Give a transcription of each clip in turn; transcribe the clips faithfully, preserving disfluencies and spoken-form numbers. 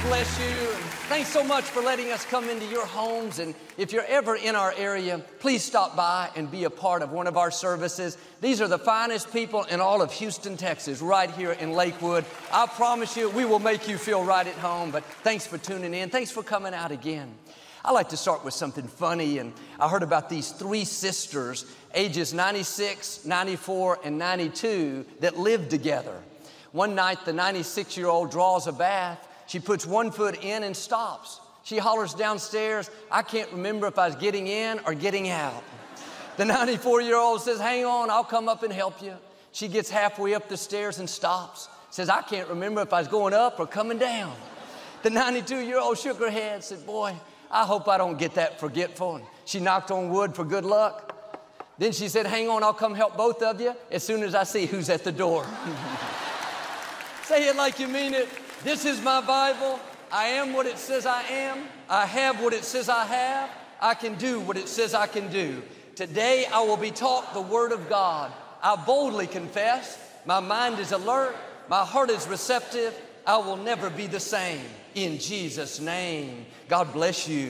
bless you. And thanks so much for letting us come into your homes. And if you're ever in our area, please stop by and be a part of one of our services. These are the finest people in all of Houston, Texas, right here in Lakewood. I promise you, we will make you feel right at home. But thanks for tuning in. Thanks for coming out again. I like to start with something funny. And I heard about these three sisters, ages ninety-six, ninety-four, and ninety-two, that lived together. One night, the ninety-six-year-old draws a bath. She puts one foot in and stops. She hollers downstairs, "I can't remember if I was getting in or getting out." The ninety-four-year-old says, "Hang on, I'll come up and help you." She gets halfway up the stairs and stops. Says, "I can't remember if I was going up or coming down." The ninety-two-year-old shook her head, said, "Boy, I hope I don't get that forgetful." And she knocked on wood for good luck. Then she said, "Hang on, I'll come help both of you as soon as I see who's at the door." Say it like you mean it. This is my Bible. I am what it says I am. I have what it says I have. I can do what it says I can do. Today I will be taught the Word of God. I boldly confess. My mind is alert. My heart is receptive. I will never be the same. In Jesus' name, God bless you.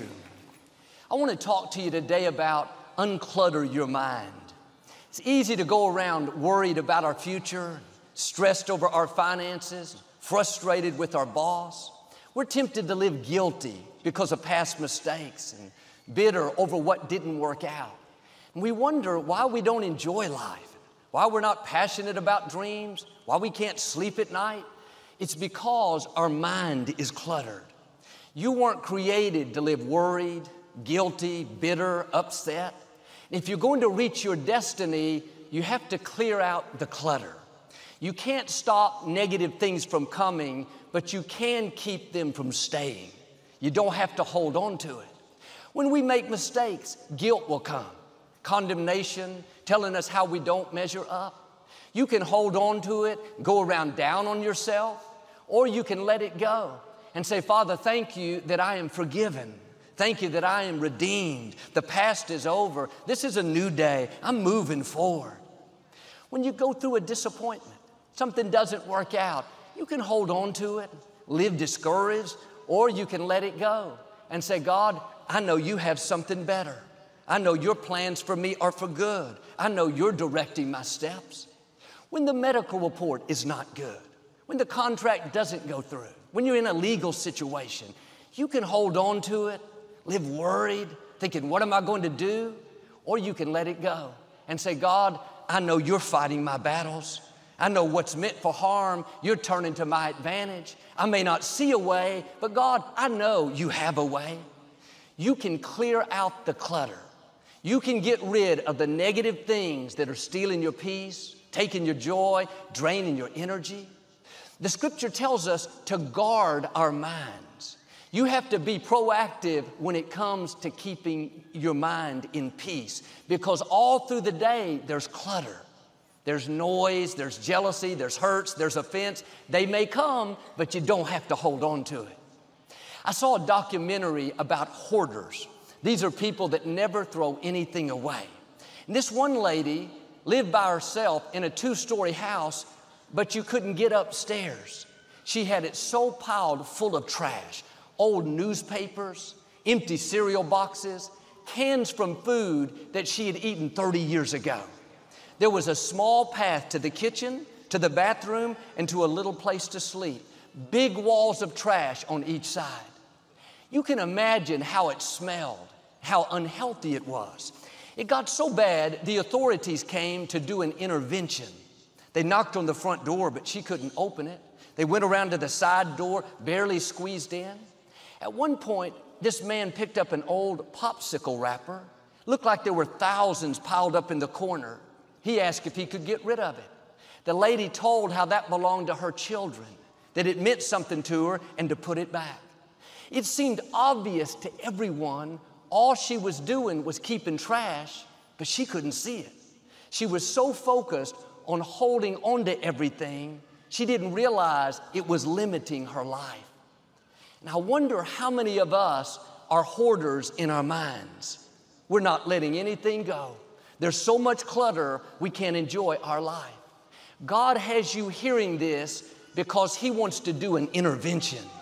I want to talk to you today about unclutter your mind. It's easy to go around worried about our future, stressed over our finances, frustrated with our boss. We're tempted to live guilty because of past mistakes and bitter over what didn't work out. And we wonder why we don't enjoy life, why we're not passionate about dreams, why we can't sleep at night. It's because our mind is cluttered. You weren't created to live worried, guilty, bitter, upset. If you're going to reach your destiny, you have to clear out the clutter. You can't stop negative things from coming, but you can keep them from staying. You don't have to hold on to it. When we make mistakes, guilt will come. Condemnation, telling us how we don't measure up. You can hold on to it, go around down on yourself, or you can let it go and say, "Father, thank you that I am forgiven. Thank you that I am redeemed. The past is over. This is a new day. I'm moving forward." When you go through a disappointment, something doesn't work out, you can hold on to it, live discouraged, or you can let it go and say, "God, I know you have something better. I know your plans for me are for good. I know you're directing my steps." When the medical report is not good, when the contract doesn't go through, when you're in a legal situation, you can hold on to it, live worried, thinking, "What am I going to do?" Or you can let it go and say, "God, I know you're fighting my battles. I know what's meant for harm, you're turning to my advantage. I may not see a way, but God, I know you have a way." You can clear out the clutter. You can get rid of the negative things that are stealing your peace, taking your joy, draining your energy. The scripture tells us to guard our minds. You have to be proactive when it comes to keeping your mind in peace, because all through the day there's clutter. There's noise, there's jealousy, there's hurts, there's offense. They may come, but you don't have to hold on to it. I saw a documentary about hoarders. These are people that never throw anything away. And this one lady lived by herself in a two-story house, but you couldn't get upstairs. She had it so piled full of trash, old newspapers, empty cereal boxes, cans from food that she had eaten thirty years ago. There was a small path to the kitchen, to the bathroom, and to a little place to sleep. Big walls of trash on each side. You can imagine how it smelled, how unhealthy it was. It got so bad, the authorities came to do an intervention. They knocked on the front door, but she couldn't open it. They went around to the side door, barely squeezed in. At one point, this man picked up an old popsicle wrapper. Looked like there were thousands piled up in the corner. He asked if he could get rid of it. The lady told how that belonged to her children, that it meant something to her, and to put it back. It seemed obvious to everyone all she was doing was keeping trash, but she couldn't see it. She was so focused on holding on to everything, she didn't realize it was limiting her life. And I wonder how many of us are hoarders in our minds. We're not letting anything go. There's so much clutter, we can't enjoy our life. God has you hearing this because He wants to do an intervention.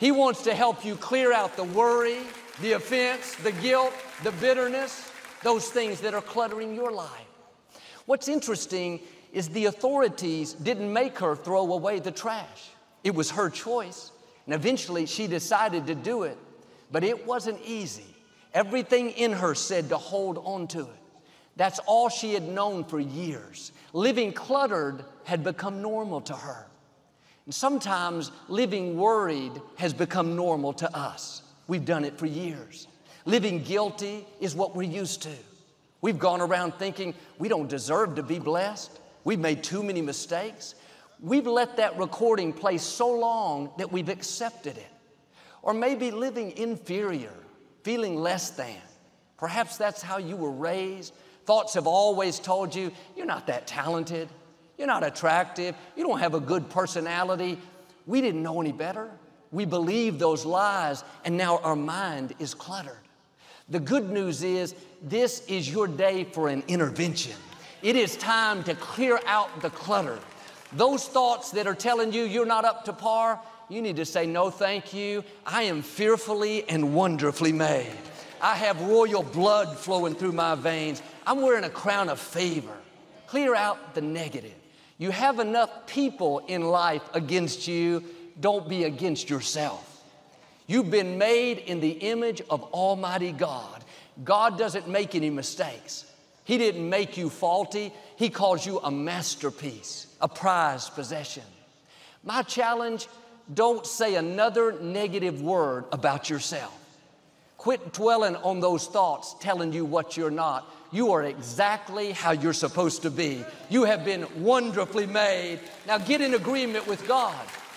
He wants to help you clear out the worry, the offense, the guilt, the bitterness, those things that are cluttering your life. What's interesting is the authorities didn't make her throw away the trash. It was her choice, and eventually she decided to do it, but it wasn't easy. Everything in her said to hold on to it. That's all she had known for years. Living cluttered had become normal to her. And sometimes living worried has become normal to us. We've done it for years. Living guilty is what we're used to. We've gone around thinking we don't deserve to be blessed. We've made too many mistakes. We've let that recording play so long that we've accepted it. Or maybe living inferior, feeling less than. Perhaps that's how you were raised. Thoughts have always told you, you're not that talented. You're not attractive. You don't have a good personality. We didn't know any better. We believed those lies, and now our mind is cluttered. The good news is this is your day for an intervention. It is time to clear out the clutter. Those thoughts that are telling you you're not up to par, you need to say, no, thank you. I am fearfully and wonderfully made. I have royal blood flowing through my veins. I'm wearing a crown of favor. Clear out the negative. You have enough people in life against you. Don't be against yourself. You've been made in the image of Almighty God. God doesn't make any mistakes. He didn't make you faulty. He calls you a masterpiece, a prized possession. My challenge, don't say another negative word about yourself. Quit dwelling on those thoughts telling you what you're not. You are exactly how you're supposed to be. You have been wonderfully made. Now get in agreement with God.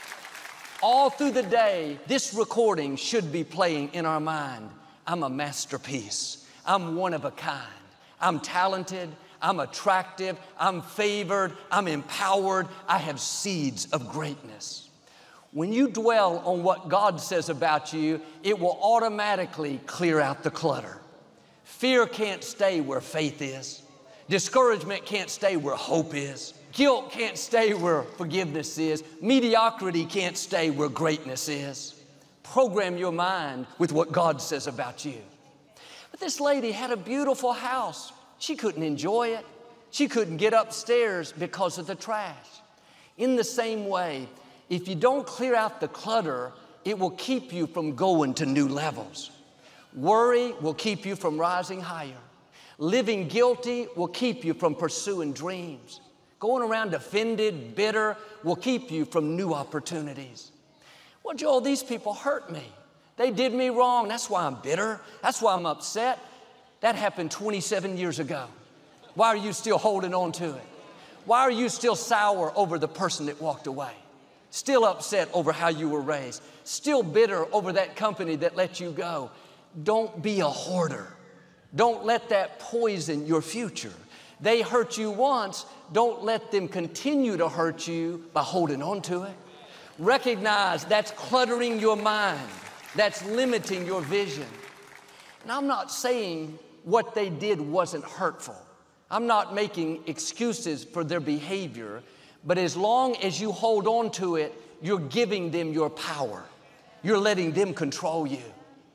All through the day, this recording should be playing in our mind. I'm a masterpiece. I'm one of a kind. I'm talented. I'm attractive. I'm favored. I'm empowered. I have seeds of greatness. When you dwell on what God says about you, it will automatically clear out the clutter. Fear can't stay where faith is. Discouragement can't stay where hope is. Guilt can't stay where forgiveness is. Mediocrity can't stay where greatness is. Program your mind with what God says about you. But this lady had a beautiful house. She couldn't enjoy it. She couldn't get upstairs because of the trash. In the same way, if you don't clear out the clutter, it will keep you from going to new levels. Worry will keep you from rising higher. Living guilty will keep you from pursuing dreams. Going around offended, bitter will keep you from new opportunities. Well, Joel, these people hurt me. They did me wrong. That's why I'm bitter. That's why I'm upset. That happened twenty-seven years ago. Why are you still holding on to it? Why are you still sour over the person that walked away? Still upset over how you were raised? Still bitter over that company that let you go? Don't be a hoarder. Don't let that poison your future. They hurt you once. Don't let them continue to hurt you by holding on to it. Recognize that's cluttering your mind. That's limiting your vision. And I'm not saying what they did wasn't hurtful. I'm not making excuses for their behavior, but as long as you hold on to it, you're giving them your power. You're letting them control you.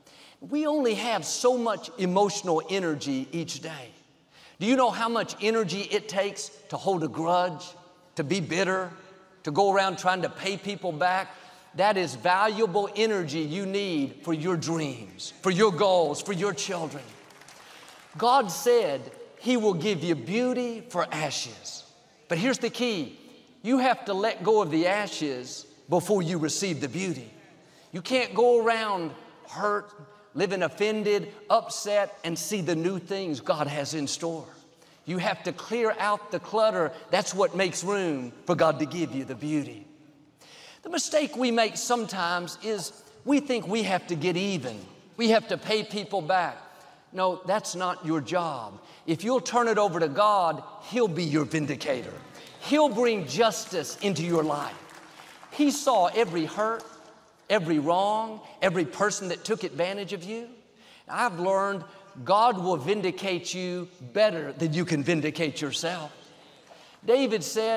We only have so much emotional energy each day. Do you know how much energy it takes to hold a grudge, to be bitter, to go around trying to pay people back? That is valuable energy you need for your dreams, for your goals, for your children. God said He will give you beauty for ashes. But here's the key. You have to let go of the ashes before you receive the beauty. You can't go around hurt, living offended, upset, and see the new things God has in store. You have to clear out the clutter. That's what makes room for God to give you the beauty. The mistake we make sometimes is we think we have to get even. We have to pay people back. No, that's not your job. If you'll turn it over to God, He'll be your vindicator. He'll bring justice into your life. He saw every hurt, every wrong, every person that took advantage of you. I've learned God will vindicate you better than you can vindicate yourself. David said,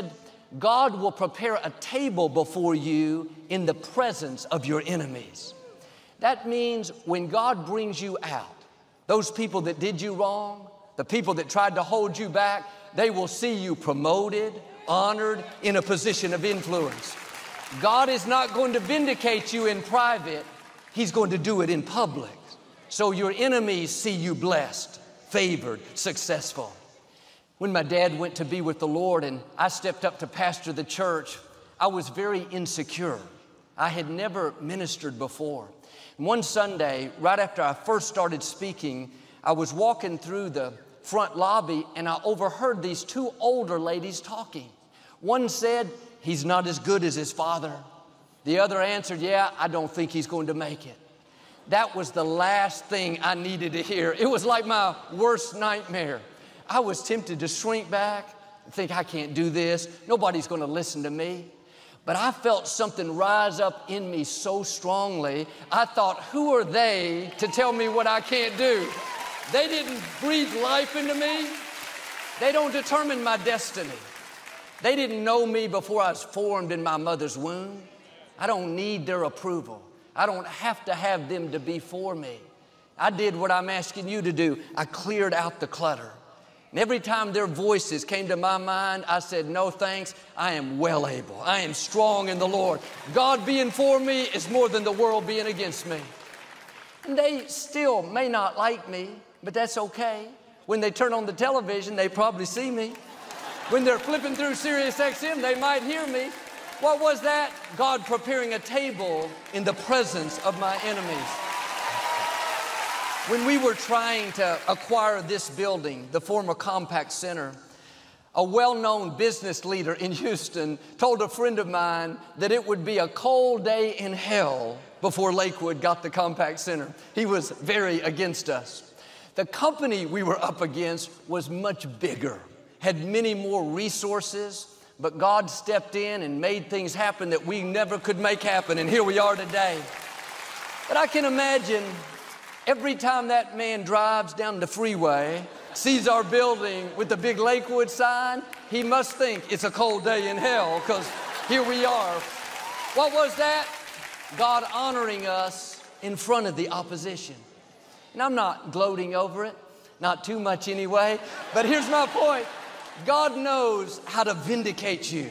God will prepare a table before you in the presence of your enemies. That means when God brings you out, those people that did you wrong, the people that tried to hold you back, they will see you promoted, honored, in a position of influence. God is not going to vindicate you in private. He's going to do it in public. So your enemies see you blessed, favored, successful. When my dad went to be with the Lord and I stepped up to pastor the church, I was very insecure. I had never ministered before. One Sunday, right after I first started speaking, I was walking through the front lobby and I overheard these two older ladies talking. One said, "He's not as good as his father." The other answered, "Yeah, I don't think he's going to make it." That was the last thing I needed to hear. It was like my worst nightmare. I was tempted to shrink back and think, I can't do this. Nobody's going to listen to me. But I felt something rise up in me so strongly. I thought, who are they to tell me what I can't do? They didn't breathe life into me. They don't determine my destiny. They didn't know me before I was formed in my mother's womb. I don't need their approval. I don't have to have them to be for me. I did what I'm asking you to do. I cleared out the clutter. And every time their voices came to my mind, I said, no thanks, I am well able. I am strong in the Lord. God being for me is more than the world being against me. And they still may not like me, but that's okay. When they turn on the television, they probably see me. When they're flipping through Sirius X M, they might hear me. What was that? God preparing a table in the presence of my enemies. When we were trying to acquire this building, the former Compaq Center, a well-known business leader in Houston told a friend of mine that it would be a cold day in hell before Lakewood got the Compaq Center. He was very against us. The company we were up against was much bigger, had many more resources, but God stepped in and made things happen that we never could make happen, and here we are today. But I can imagine every time that man drives down the freeway, sees our building with the big Lakewood sign, he must think it's a cold day in hell, because here we are. What was that? God honoring us in front of the opposition. And I'm not gloating over it, not too much anyway, but here's my point. God knows how to vindicate you.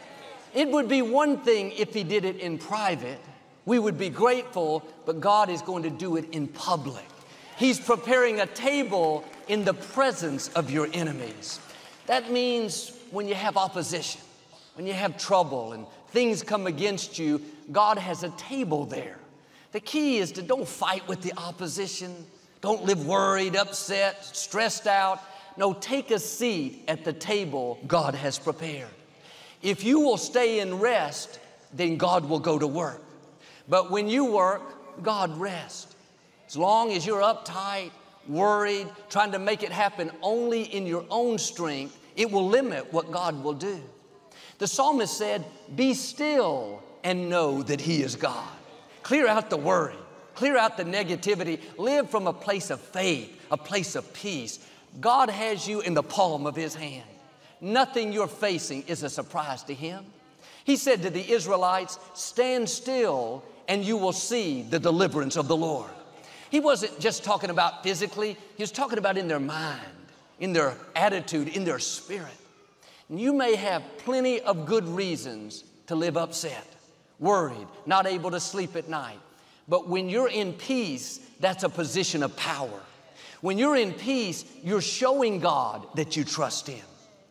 It would be one thing if He did it in private. We would be grateful, but God is going to do it in public. He's preparing a table in the presence of your enemies. That means when you have opposition, when you have trouble and things come against you, God has a table there. The key is to don't fight with the opposition. Don't live worried, upset, stressed out. No, take a seat at the table God has prepared. If you will stay in rest, then God will go to work. But when you work, God rests. As long as you're uptight, worried, trying to make it happen only in your own strength, it will limit what God will do. The psalmist said, be still and know that He is God. Clear out the worry, clear out the negativity, live from a place of faith, a place of peace. God has you in the palm of His hand. Nothing you're facing is a surprise to Him. He said to the Israelites, stand still and you will see the deliverance of the Lord. He wasn't just talking about physically, He was talking about in their mind, in their attitude, in their spirit. And you may have plenty of good reasons to live upset, worried, not able to sleep at night. But when you're in peace, that's a position of power. When you're in peace, you're showing God that you trust Him.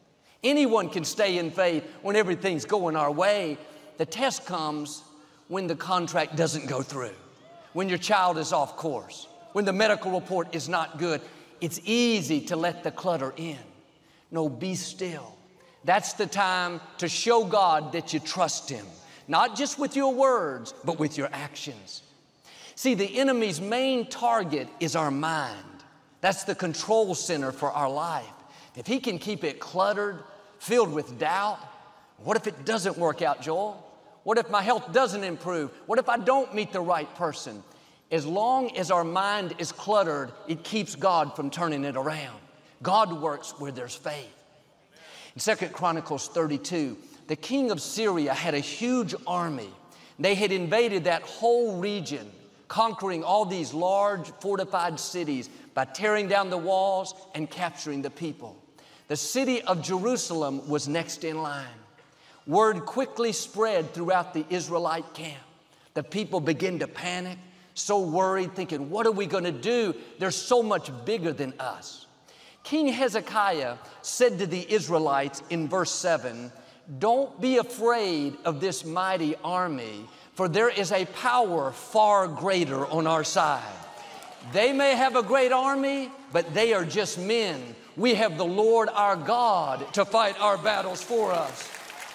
Anyone can stay in faith when everything's going our way. The test comes when the contract doesn't go through, when your child is off course, when the medical report is not good. It's easy to let the clutter in. No, be still. That's the time to show God that you trust Him, not just with your words, but with your actions. See, the enemy's main target is our mind. That's the control center for our life. If he can keep it cluttered, filled with doubt, what if it doesn't work out, Joel? What if my health doesn't improve? What if I don't meet the right person? As long as our mind is cluttered, it keeps God from turning it around. God works where there's faith. In Second Chronicles thirty-two, The king of Syria had a huge army. They had invaded that whole region, conquering all these large fortified cities by tearing down the walls and capturing the people. The city of Jerusalem was next in line. Word quickly spread throughout the Israelite camp. The people began to panic, so worried, thinking, what are we going to do? They're so much bigger than us. King Hezekiah said to the Israelites in verse seven, don't be afraid of this mighty army, for there is a power far greater on our side. They may have a great army, but they are just men. We have the Lord our God to fight our battles for us.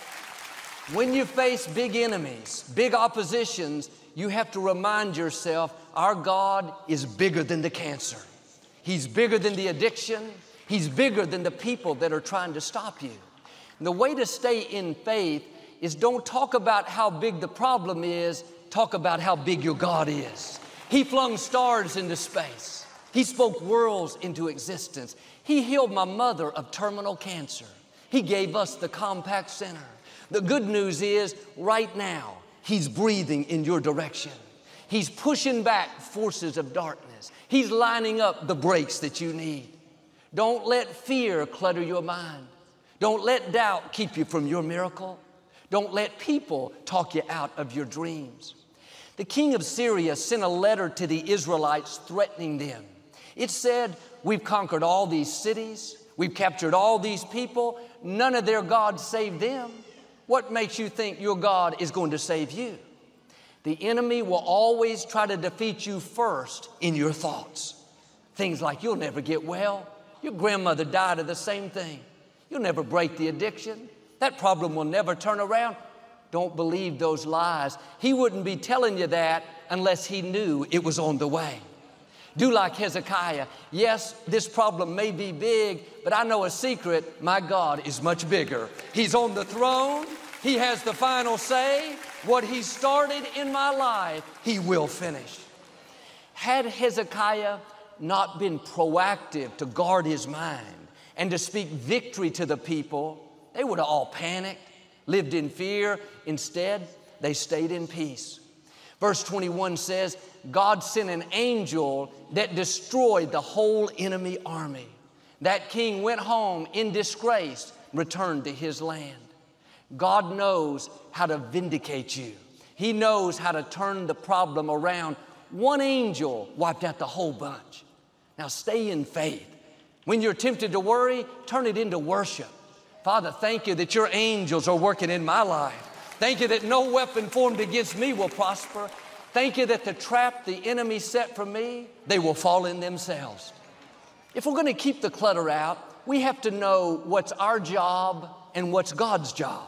When you face big enemies, big oppositions, you have to remind yourself, our God is bigger than the cancer. He's bigger than the addiction. He's bigger than the people that are trying to stop you. And the way to stay in faith is don't talk about how big the problem is, talk about how big your God is. He flung stars into space. He spoke worlds into existence. He healed my mother of terminal cancer. He gave us the Compact Center. The good news is, right now, He's breathing in your direction. He's pushing back forces of darkness. He's lining up the brakes that you need. Don't let fear clutter your mind. Don't let doubt keep you from your miracle. Don't let people talk you out of your dreams. The king of Syria sent a letter to the Israelites threatening them. It said, we've conquered all these cities. We've captured all these people. None of their gods saved them. What makes you think your God is going to save you? The enemy will always try to defeat you first in your thoughts. Things like you'll never get well. Your grandmother died of the same thing. You'll never break the addiction. That problem will never turn around. Don't believe those lies. He wouldn't be telling you that unless he knew it was on the way. Do like Hezekiah. Yes, this problem may be big, but I know a secret. My God is much bigger. He's on the throne. He has the final say. What He started in my life, He will finish. Had Hezekiah not been proactive to guard his mind and to speak victory to the people, they would have all panicked, lived in fear. Instead, they stayed in peace. Verse twenty-one says, God sent an angel that destroyed the whole enemy army. That king went home in disgrace, returned to his land. God knows how to vindicate you. He knows how to turn the problem around. One angel wiped out the whole bunch. Now stay in faith. When you're tempted to worry, turn it into worship. Father, thank you that your angels are working in my life. Thank you that no weapon formed against me will prosper. Thank you that the trap the enemy set for me, they will fall in themselves. If we're going to keep the clutter out, we have to know what's our job and what's God's job.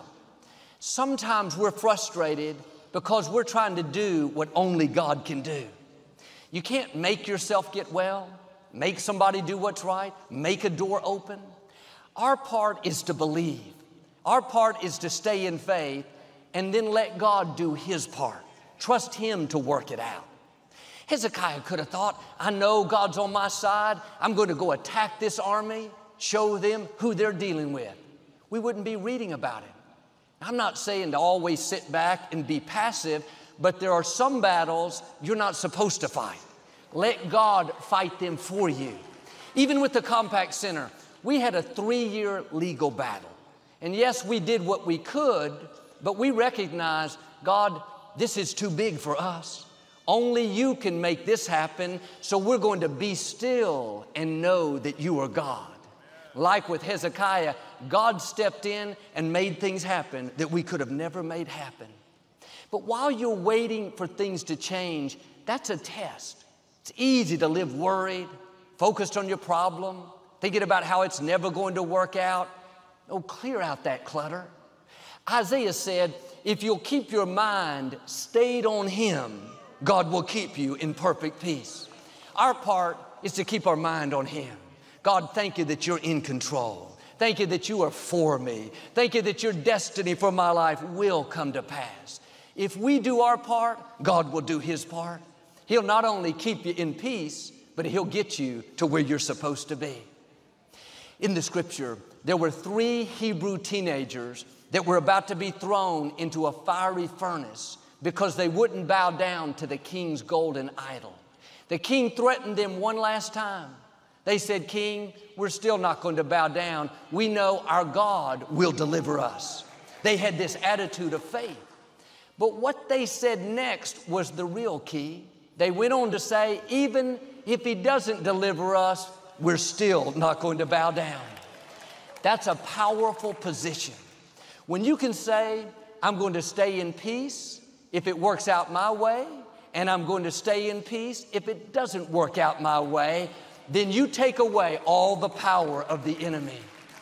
Sometimes we're frustrated because we're trying to do what only God can do. You can't make yourself get well, make somebody do what's right, make a door open. Our part is to believe. Our part is to stay in faith and then let God do His part. Trust Him to work it out. Hezekiah could have thought, I know God's on my side. I'm going to go attack this army, show them who they're dealing with. We wouldn't be reading about it. I'm not saying to always sit back and be passive, but there are some battles you're not supposed to fight. Let God fight them for you. Even with the Compact Center, we had a three-year legal battle. And yes, we did what we could, but we recognized, God, this is too big for us. Only you can make this happen, so we're going to be still and know that you are God. Like with Hezekiah, God stepped in and made things happen that we could have never made happen. But while you're waiting for things to change, that's a test. It's easy to live worried, focused on your problem, thinking about how it's never going to work out. Oh, clear out that clutter. Isaiah said, if you'll keep your mind stayed on Him, God will keep you in perfect peace. Our part is to keep our mind on Him. God, thank you that you're in control. Thank you that you are for me. Thank you that your destiny for my life will come to pass. If we do our part, God will do His part. He'll not only keep you in peace, but He'll get you to where you're supposed to be. In the scripture, there were three Hebrew teenagers that were about to be thrown into a fiery furnace because they wouldn't bow down to the king's golden idol. The king threatened them one last time. They said, "King, we're still not going to bow down. We know our God will deliver us." They had this attitude of faith. But what they said next was the real key. They went on to say, even if he doesn't deliver us, we're still not going to bow down. That's a powerful position. When you can say, I'm going to stay in peace if it works out my way, and I'm going to stay in peace if it doesn't work out my way, then you take away all the power of the enemy.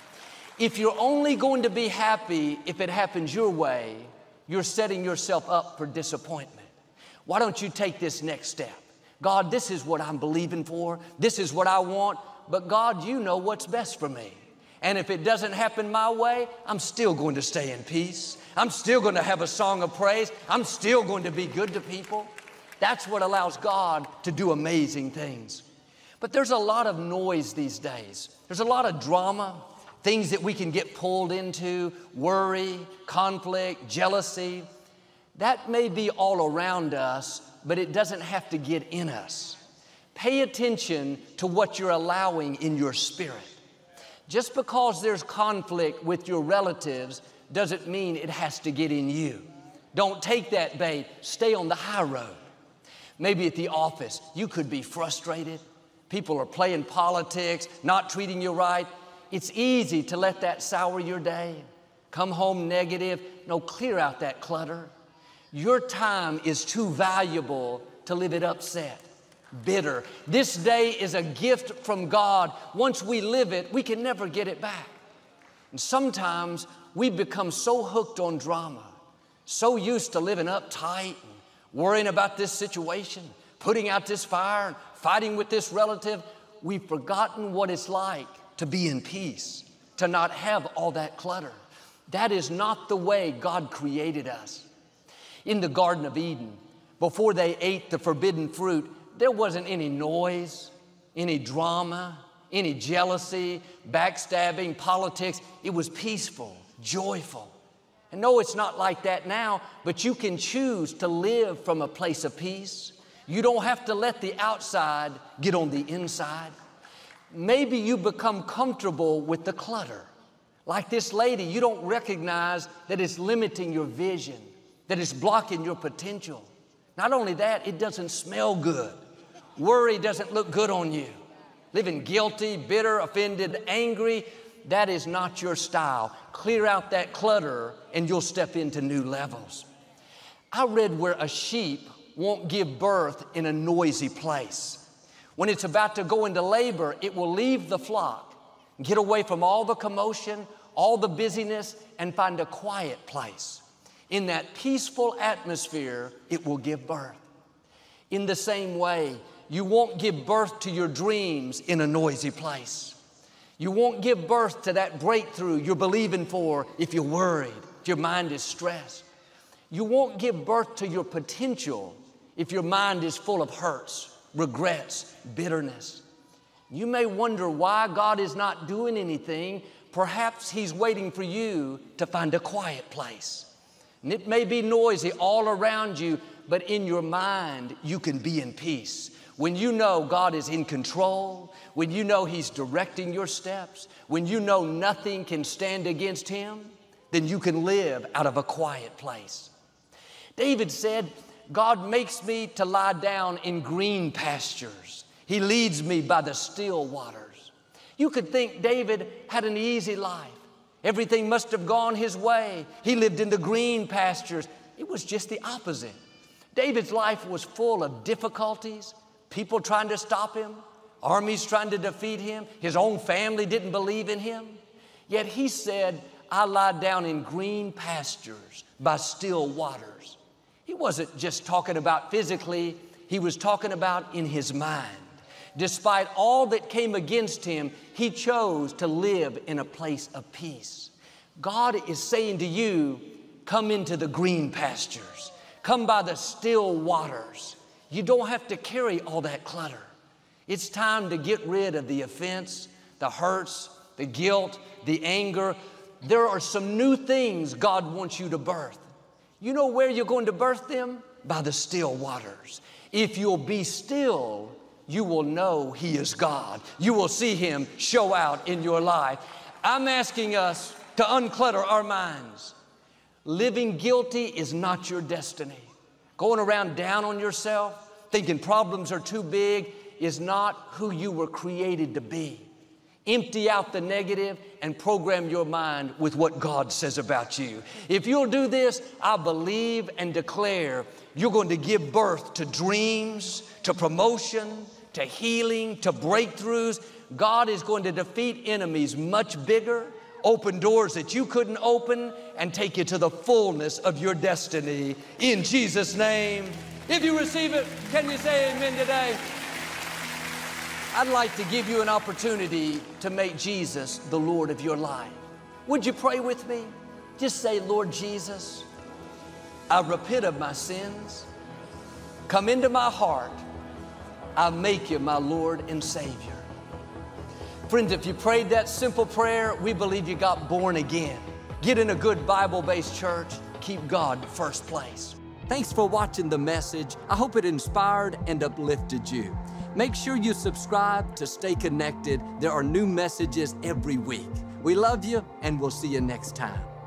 If you're only going to be happy if it happens your way, you're setting yourself up for disappointment. Why don't you take this next step? God, this is what I'm believing for. This is what I want. But God, you know what's best for me. And if it doesn't happen my way, I'm still going to stay in peace. I'm still going to have a song of praise. I'm still going to be good to people. That's what allows God to do amazing things. But there's a lot of noise these days. There's a lot of drama, things that we can get pulled into, worry, conflict, jealousy. That may be all around us, but it doesn't have to get in us. Pay attention to what you're allowing in your spirit. Just because there's conflict with your relatives doesn't mean it has to get in you. Don't take that bait. Stay on the high road. Maybe at the office, you could be frustrated. People are playing politics, not treating you right. It's easy to let that sour your day. Come home negative. No, clear out that clutter. Your time is too valuable to live it upset, bitter. This day is a gift from God. Once we live it, we can never get it back. And sometimes we become so hooked on drama, so used to living uptight and worrying about this situation, putting out this fire, and fighting with this relative. We've forgotten what it's like to be in peace, to not have all that clutter. That is not the way God created us. In the Garden of Eden, before they ate the forbidden fruit, there wasn't any noise, any drama, any jealousy, backstabbing, politics. It was peaceful, joyful. And no, it's not like that now, but you can choose to live from a place of peace. You don't have to let the outside get on the inside. Maybe you become comfortable with the clutter. Like this lady, you don't recognize that it's limiting your vision, that it's blocking your potential. Not only that, it doesn't smell good. Worry doesn't look good on you. Living guilty, bitter, offended, angry, that is not your style. Clear out that clutter and you'll step into new levels. I read where a sheep won't give birth in a noisy place. When it's about to go into labor, it will leave the flock, get away from all the commotion, all the busyness, and find a quiet place. In that peaceful atmosphere, it will give birth. In the same way, you won't give birth to your dreams in a noisy place. You won't give birth to that breakthrough you're believing for if you're worried, if your mind is stressed. You won't give birth to your potential if your mind is full of hurts, regrets, bitterness. You may wonder why God is not doing anything. Perhaps He's waiting for you to find a quiet place. And it may be noisy all around you, but in your mind, you can be in peace. When you know God is in control, when you know He's directing your steps, when you know nothing can stand against Him, then you can live out of a quiet place. David said, God makes me to lie down in green pastures. He leads me by the still waters. You could think David had an easy life. Everything must have gone his way. He lived in the green pastures. It was just the opposite. David's life was full of difficulties, people trying to stop him, armies trying to defeat him. His own family didn't believe in him. Yet he said, I lie down in green pastures by still waters. He wasn't just talking about physically, he was talking about in his mind. Despite all that came against him, he chose to live in a place of peace. God is saying to you, come into the green pastures. Come by the still waters. You don't have to carry all that clutter. It's time to get rid of the offense, the hurts, the guilt, the anger. there are some new things God wants you to birth. You know where you're going to birth them? By the still waters. If you'll be still, you will know He is God. You will see Him show out in your life. I'm asking us to unclutter our minds. Living guilty is not your destiny. Going around down on yourself, thinking problems are too big, is not who you were created to be. Empty out the negative and program your mind with what God says about you. If you'll do this, I believe and declare you're going to give birth to dreams, to promotion, to healing, to breakthroughs. God is going to defeat enemies much bigger, open doors that you couldn't open, and take you to the fullness of your destiny in Jesus' name. If you receive it, can you say amen today? I'd like to give you an opportunity to make Jesus the Lord of your life. Would you pray with me? Just say, Lord Jesus, I repent of my sins. Come into my heart. I make you my Lord and Savior. Friends, if you prayed that simple prayer, we believe you got born again. Get in a good Bible-based church. Keep God first place. Thanks for watching the message. I hope it inspired and uplifted you. Make sure you subscribe to stay connected. There are new messages every week. We love you, and we'll see you next time.